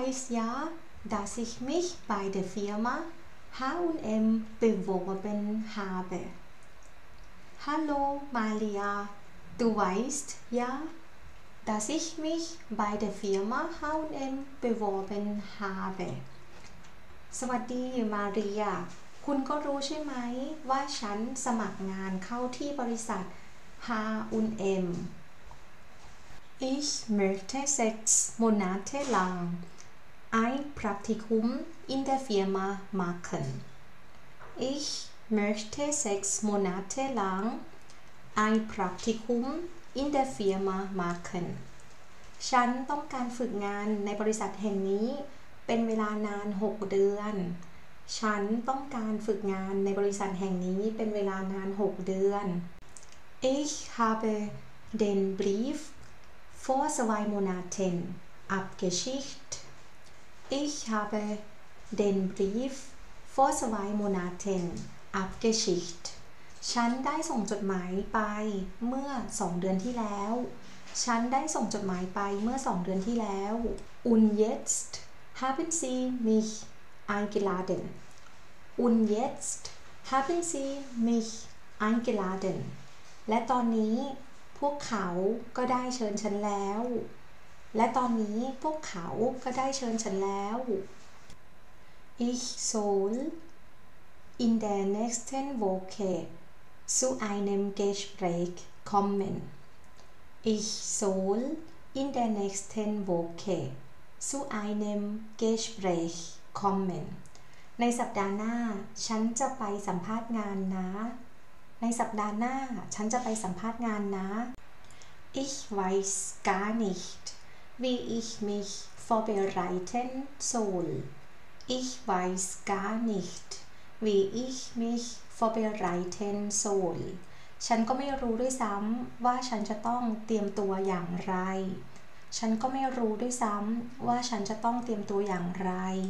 weiß ja, dass ich mich bei der Firma H&M beworben habe. Hallo Malia, du weißt ja, dass ich mich bei der Firma H&M beworben habe. สวัสดีมาเรียคุณก็รู้ใช่ไหมว่าฉันสมัครงานเข้าที่บริษัท H&M. Ich möchte 6 Monate lang ein Praktikum in der Firma machen. Ich möchte 6 Monate lang ein Praktikum in der Firma machen. ฉันต้องการฝึกงานในบริษัทแห่งนี้เป็นเวลานาน6 เดือนฉันต้องการฝึกงานในบริษัทแห่งนี้เป็นเวลานาน6 เดือน Ich habe den Brief vor 2 Monaten abgeschickt. Ich habe den Brief vor 2 Monaten abgeschickt. ฉันได้ส่งจดหมายไปเมื่อ2 เดือนที่แล้วฉันได้ส่งจดหมายไปเมื่อ2 เดือนที่แล้ว Und jetzt haben Sie mich eingeladen. Und jetzt haben Sie mich eingeladen. และตอนนี้พวกเขาก็ได้เชิญฉันแล้วและตอนนี้พวกเขาก็ได้เชิญฉันแล้ว Ich soll in der nächsten Woche zu einem Gespräch kommen. Ich soll in der nächsten Woche zu einem Gespräch kommen. ในสัปดาห์หน้าฉันจะไปสัมภาษณ์งานนะในสัปดาห์หน้าฉันจะไปสัมภาษณ์งานนะ Ich weiß gar nicht, wie ich mich vorbereiten soll. Ich weiß gar nicht, wie ich mich vorbereiten soll. ฉันก็ไม่รู้ด้วยซ้ำว่าฉันจะต้องเตรียมตัวอย่างไรฉันก็ไม่รู้ด้วยซ้ำว่าฉันจะต้องเตรียมตัวอย่างไร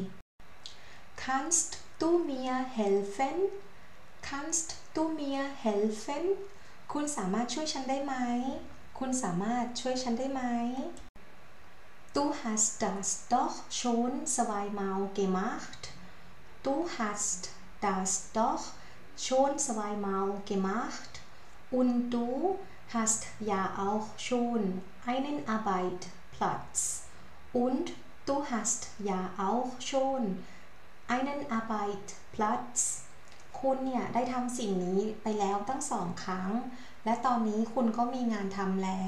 Kannst du mir helfen? Kannst du mir helfen? คุณสามารถช่วยฉันได้ไหมคุณสามารถช่วยฉันได้ไหม Du hast das doch schon 2-mal gemacht. Du hast das doch schon 2-mal gemacht. Und du hast ja auch schon einen Arbeitsplatz. Und du hast ja auch schon einen Arbeitsplatz. คุณเนี่ยได้ทำสิ่งนี้ไปแล้วตั้ง2 ครั้งและตอนนี้คุณก็มีงานทำแล้ว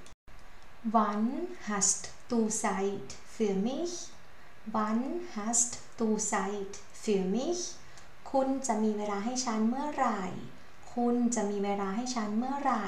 Wann hast du Zeit für mich? Wann hast du Zeit für mich? คุณจะมีเวลาให้ฉันเมื่อไหร่คุณจะมีเวลาให้ฉันเมื่อไหร่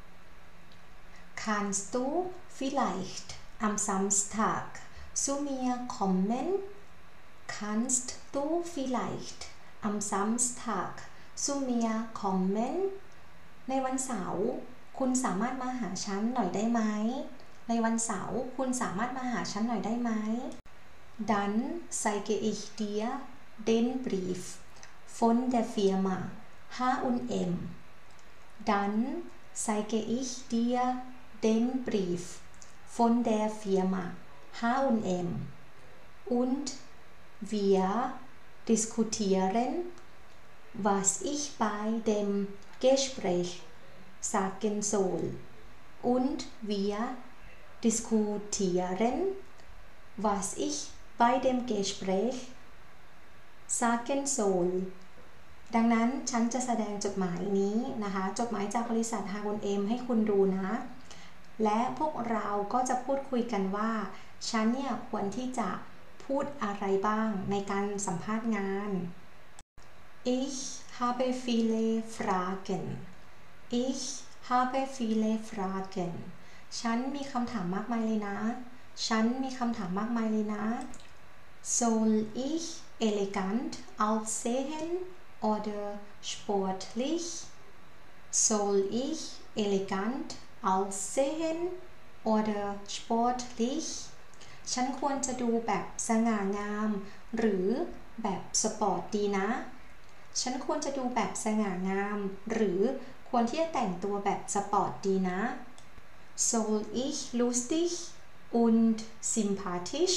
Kannst du vielleicht am Samstag zu mir kommen? Kannst du vielleicht am Samstag zu mir kommen? ในวันเสาร์คุณสามารถมาหาฉันหน่อยได้ไหมในวันเสาร์คุณสามารถมาหาฉันหน่อยได้ไหม Dann zeige ich dir den Brief von der Firma H&M. Dann zeige ich dir den Brief von der Firma H&M. Und wir diskutieren, was ich bei dem Gespräch sagen soll. Und wir diskutieren, was ich bei dem Gespräch sagen soll. ดังนั้นฉันจะแสดงจดหมายนี้นะคะจดหมายจากบริษัท H&M ให้คุณดูนะและพวกเราก็จะพูดคุยกันว่าฉันเนี่ยควรที่จะพูดอะไรบ้างในการสัมภาษณ์งาน Ich habe viele Fragen. Ich habe viele Fragen. ฉันมีคำถามมากมายเลยนะฉันมีคำถามมากมายเลยนะ Soll ich elegant aussehen oder sportlich? Soll ich elegant aussehen oder sportlich? ฉันควรจะดูแบบสง่างามหรือแบบสปอร์ตดีนะฉันควรจะดูแบบสง่างามหรือควรที่จะแต่งตัวแบบสปอร์ตดีนะ Soll ich lustig und sympathisch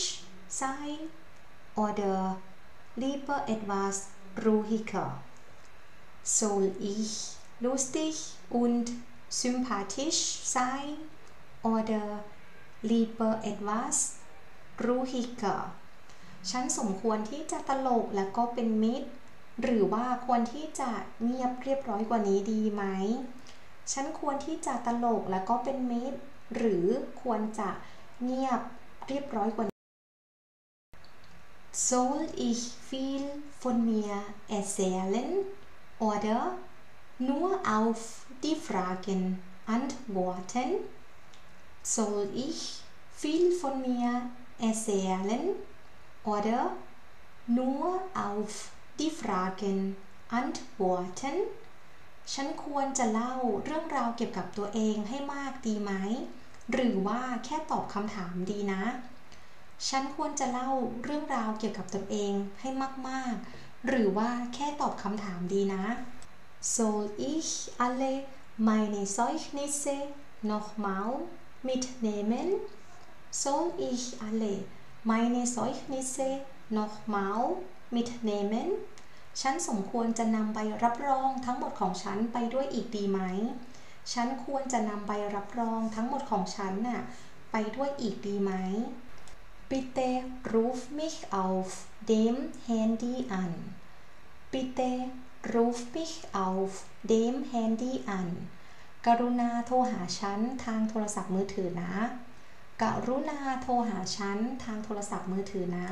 sein oder lieber etwas ruhiger? Soll ich lustig und sympathisch sein oder lieber etwas ruhiger? ฉันสมควรที่จะตลกและก็เป็นมิตรหรือว่าควรที่จะเงียบเรียบร้อยกว่านี้ดีไหมฉันควรที่จะตลกและก็เป็นมิตรหรือควรจะเงียบเรียบร้อยกว่านี้ Soll ich viel von mir erzählen oder nur auf die Fragen antworten? Soll ich viel von mir erzählen oder nur auf die Fragen antworten ฉันควรจะเล่าเรื่องราวเกี่ยวกับตัวเองให้มากดีไหมหรือว่าแค่ตอบคำถามดีนะฉันควรจะเล่าเรื่องราวเกี่ยวกับตัวเองให้มากๆหรือว่าแค่ตอบคำถามดีนะ Soll ich alle meine Zeugnisse nochmal mitnehmen? Soll ich alle meine Zeugnisse nochmal mitnehmen ฉันสมควรจะนำใบรับรองทั้งหมดของฉันไปด้วยอีกดีไหมฉันควรจะนำใบรับรองทั้งหมดของฉันน่ะไปด้วยอีกดีไหม Bitte ruf mich auf dem Handy an Bitte ruf mich auf dem Handy an กรุณาโทรหาฉันทางโทรศัพท์มือถือนะกรุณาโทรหาฉันทางโทรศัพท์มือถือนะ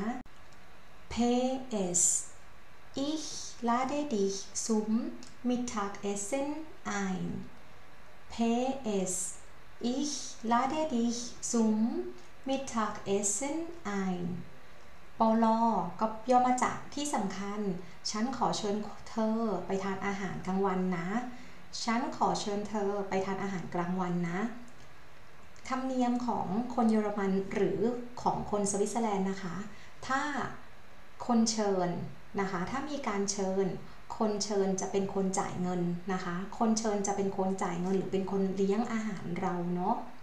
PS Ich lade dich zum Mittagessen ein. PS Ich lade dich zum Mittagessen ein. ปลก็ย่อมาจากที่สำคัญฉันขอเชิญเธอไปทานอาหารกลางวันนะฉันขอเชิญเธอไปทานอาหารกลางวันนะธรรมเนียมของคนเยอรมันหรือของคนสวิตเซอร์แลนด์นะคะถ้าคนเชิญนะคะถ้ามีการเชิญคนเชิญจะเป็นคนจ่ายเงินนะคะคนเชิญจะเป็นคนจ่ายเงินหรือเป็นคนเลี้ยงอาหารเราเนาะ